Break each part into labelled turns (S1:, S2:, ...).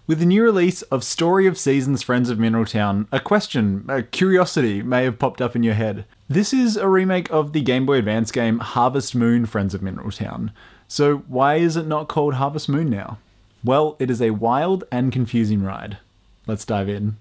S1: With the new release of Story of Seasons Friends of Mineral Town, a question, a curiosity may have popped up in your head. This is a remake of the Game Boy Advance game Harvest Moon Friends of Mineral Town. So why is it not called Harvest Moon now? Well, it is a wild and confusing ride. Let's dive in.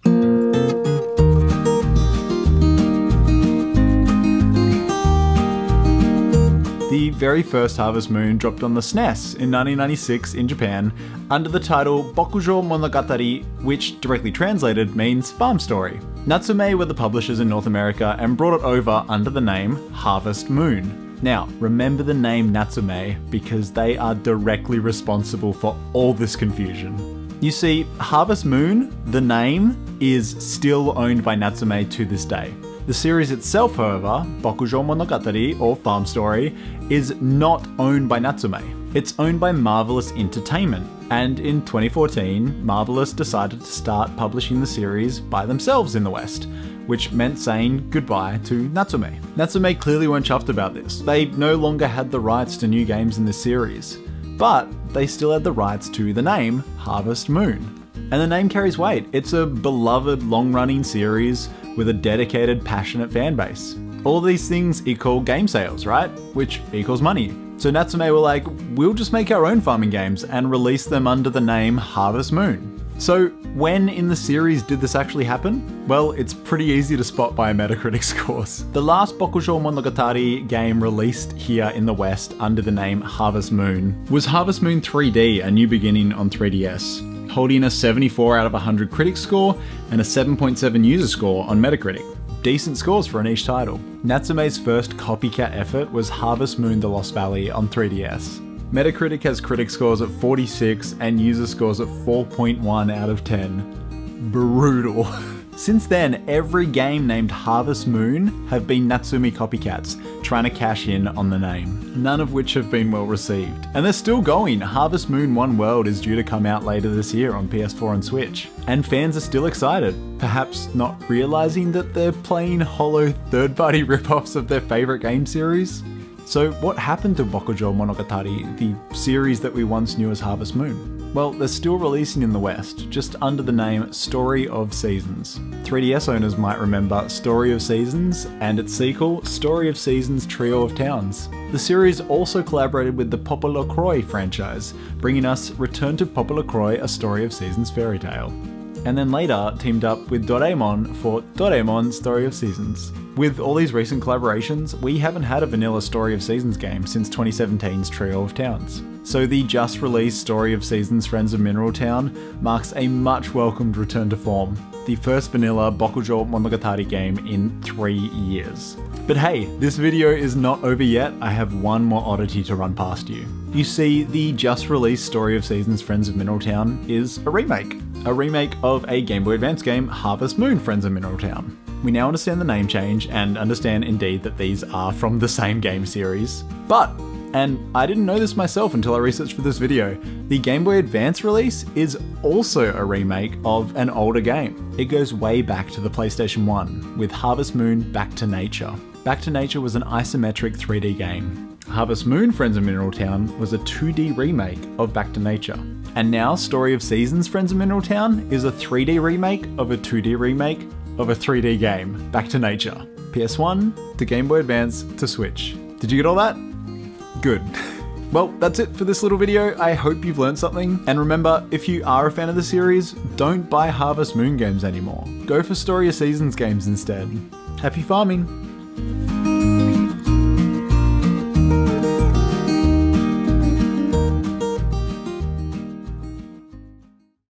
S1: The very first Harvest Moon dropped on the SNES in 1996 in Japan under the title Bokujo Monogatari, which directly translated means farm story. Natsume were the publishers in North America and brought it over under the name Harvest Moon. Now, remember the name Natsume because they are directly responsible for all this confusion. You see, Harvest Moon, the name, is still owned by Natsume to this day. The series itself, however, Bokujo Monogatari, or Farm Story, is not owned by Natsume. It's owned by Marvelous Entertainment, and in 2014, Marvelous decided to start publishing the series by themselves in the West, which meant saying goodbye to Natsume. Natsume clearly weren't chuffed about this. They no longer had the rights to new games in this series, but they still had the rights to the name Harvest Moon. And the name carries weight. It's a beloved, long-running series with a dedicated, passionate fan base. All these things equal game sales, right? Which equals money. So Natsume were like, we'll just make our own farming games and release them under the name Harvest Moon. So when in the series did this actually happen? Well, it's pretty easy to spot by Metacritic scores. The last Bokujo Monogatari game released here in the West under the name Harvest Moon was Harvest Moon 3D, A New Beginning on 3DS, holding a 74 out of 100 critic score and a 7.7 user score on Metacritic. Decent scores for a niche title. Natsume's first copycat effort was Harvest Moon The Lost Valley on 3DS. Metacritic has critic scores at 46 and user scores at 4.1 out of 10. Brutal. Since then, every game named Harvest Moon have been Natsume copycats, trying to cash in on the name, none of which have been well received. And they're still going. Harvest Moon One World is due to come out later this year on PS4 and Switch. And fans are still excited, perhaps not realizing that they're playing hollow third-party rip-offs of their favourite game series. So what happened to Bokujo Monogatari, the series that we once knew as Harvest Moon? Well, they're still releasing in the West, just under the name Story of Seasons. 3DS owners might remember Story of Seasons and its sequel, Story of Seasons Trio of Towns. The series also collaborated with the Popolocroy franchise, bringing us Return to Popolocroy, A Story of Seasons fairy tale. And then later teamed up with Doraemon for Doraemon Story of Seasons. With all these recent collaborations, we haven't had a vanilla Story of Seasons game since 2017's Trio of Towns. So the just released Story of Seasons Friends of Mineral Town marks a much welcomed return to form, the first vanilla Bokujo Monogatari game in 3 years. But hey, this video is not over yet. I have one more oddity to run past you. You see, the just released Story of Seasons Friends of Mineral Town is a remake of a Game Boy Advance game, Harvest Moon Friends of Mineral Town. We now understand the name change and understand indeed that these are from the same game series. But, and I didn't know this myself until I researched for this video, the Game Boy Advance release is also a remake of an older game. It goes way back to the PlayStation 1 with Harvest Moon Back to Nature. Back to Nature was an isometric 3D game. Harvest Moon Friends of Mineral Town was a 2D remake of Back to Nature. And now Story of Seasons Friends of Mineral Town is a 3D remake of a 2D remake of a 3D game, Back to Nature. PS1 to Game Boy Advance to Switch. Did you get all that? Good. Well, that's it for this little video. I hope you've learned something. And remember, if you are a fan of the series, don't buy Harvest Moon games anymore. Go for Story of Seasons games instead. Happy farming!